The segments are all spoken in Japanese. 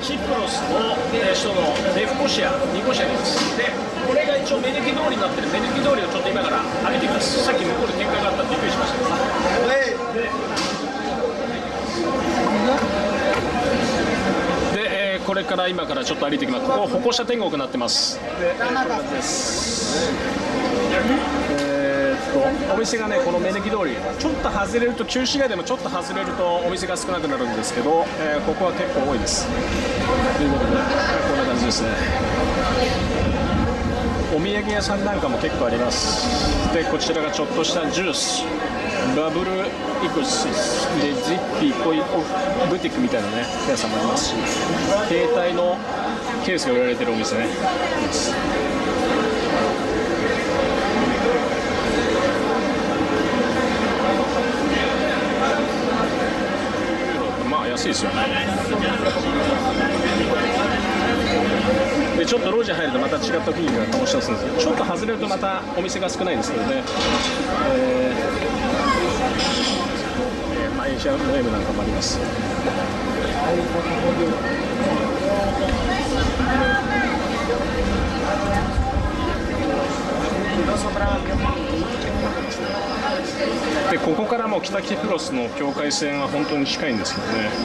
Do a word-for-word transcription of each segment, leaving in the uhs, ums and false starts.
キプロスの、えー、首都のレフコシア、ニコシアです。で、これが一応メネキ通りになってるメネキ通りをちょっと今から歩いてみます。さっき向こうで喧嘩があったってびっくりしました。で、でえー、これから今からちょっと歩いていきます。ここ歩行者天国になってます。で、こんな感じです。えー、っとお店がね、このメネキ通りちょっと外れると、旧市街でもちょっと外れるとお店が少なくなるんですけど、えー、ここは結構多いです。ということで、こんな感じですね。お土産屋さんなんかも結構あります。で、こちらがちょっとしたジュース、バブルイクスでジッピー、こういうブティックみたいなね屋さんもありますし、携帯のケースが売られてるお店ね。まあ安いですよね。で、ちょっと路地入るとまた違った雰囲気が醸し出すんですけど、ちょっと外れるとまたお店が少ないんですけどね。えー、マイシャノエムなんかもあります。で、ここからも北キプロスの境界線は本当に近いんですけどね。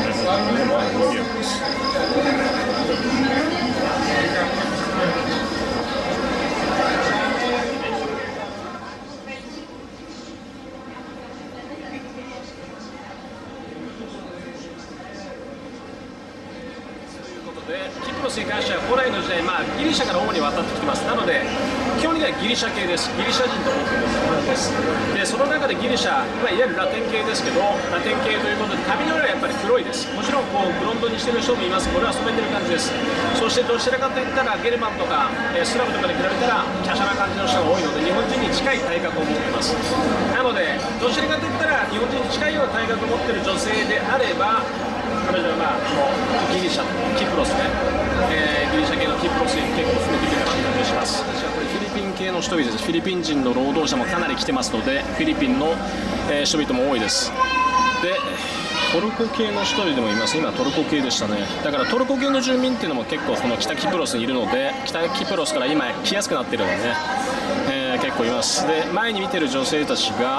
キプロスに関しては古来の時代、まあ、ギリシャから主に渡ってきてます。なので基本的にはギリシャ系です。ギリシャ人と多くです。で、その中でギリシャ、まあ、いわゆるラテン系ですけど、ラテン系ということで旅の色はやっぱり黒いです。もちろんこうブロンドにしてる人もいます。これは染めてる感じです。そしてどちらかといったらゲルマンとか、えー、スラブとかに比べたら華奢な感じの人が多いので、日本人に近い体格を持ってます。なのでどちらかといったら日本人に近いような体格を持ってる女性であれば、彼女はまあギリシャ、キプロスね、えー、ギリシャ系のキプロスに結構含めてみたかったりします。これフィリピン系の人々です。フィリピン人の労働者もかなり来てますので、フィリピンの、えー、人々も多いです。で、トルコ系の人々もいます。今トルコ系でしたね。だからトルコ系の住民っていうのも結構この北キプロスにいるので、北キプロスから今来やすくなってるのでね、えー、結構います。で、前に見てる女性たちが、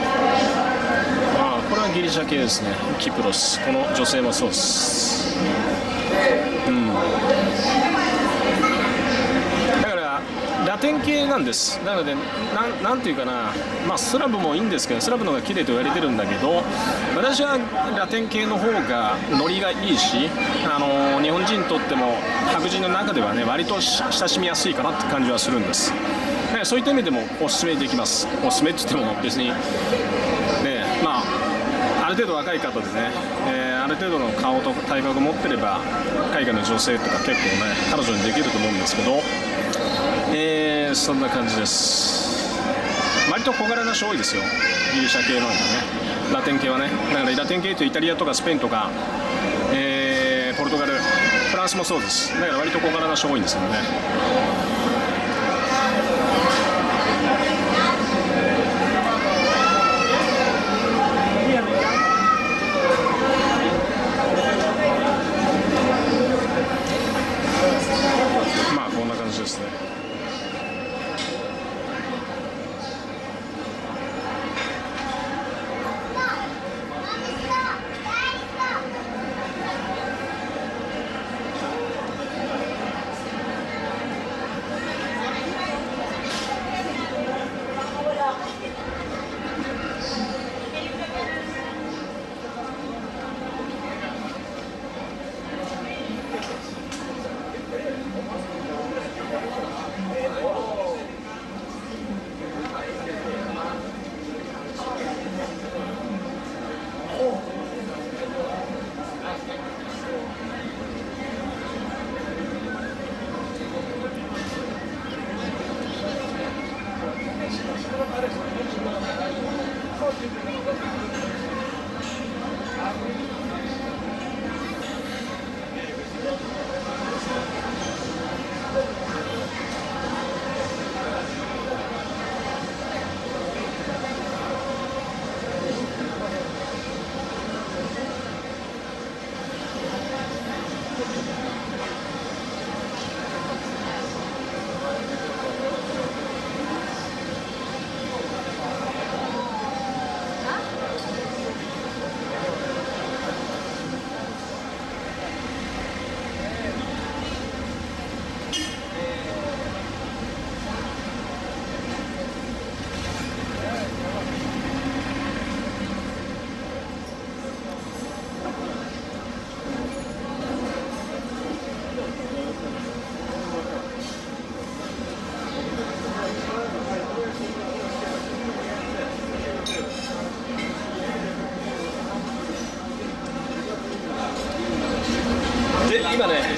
これはギリシャ系ですね。キプロス、この女性もそうです。うん、だからラテン系なんです。なのでな ん, なんていうかな、まあ、スラブもいいんですけど、スラブの方が綺麗と言われてるんだけど、私はラテン系の方がノリがいいし、あのー、日本人にとっても白人の中ではね、割と親しみやすいかなって感じはするんです。そういった意味でもおすすめできます。おすすめって言っても別にね、まあある程度若い方でね、えー、ある程度の顔と体格を持ってれば海外の女性とか結構ね、彼女にできると思うんですけど、えー、そんな感じです。割と小柄な人多いですよ、ギリシャ系なんかね。ラテン系はね、だからラテン系とイタリアとかスペインとか、えー、ポルトガル、フランスもそうです。だから割と小柄な人多いんですよね。まあこんな感じですね。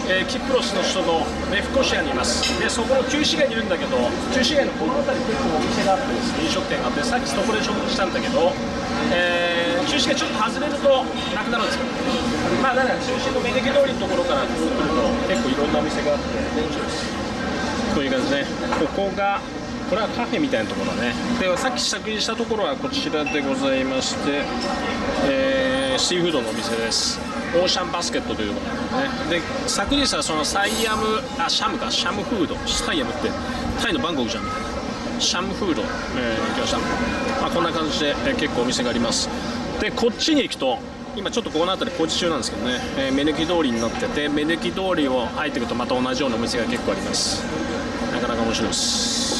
えー、キプロスの首都のレフコシアにいます。でそこの旧市街にいるんだけど、旧市街のこの辺り結構お店があってですね、飲食店があって、さっきそこで食事したんだけど、えー、中心がちょっと外れるとなくなるんですよ。まあだから中心の目抜き通りのところからずっと来ると結構いろんなお店があって面白いです。こういう感じで、ここがこれはカフェみたいなところだね。でさっき試食したところはこちらでございまして、えー、シーフードのお店です。オーシャンバスケットというところなんでね。で昨日はそのサイアムあシャムかシャムフード、サイアムってタイのバンコクじゃんみたいな、シャムフード、えー、行きました。まあ、こんな感じで、えー、結構お店があります。でこっちに行くと今ちょっとこの辺り工事中なんですけどね、えー、目抜き通りになってて、目抜き通りを入っていくとまた同じようなお店が結構あります。なかなか面白いです。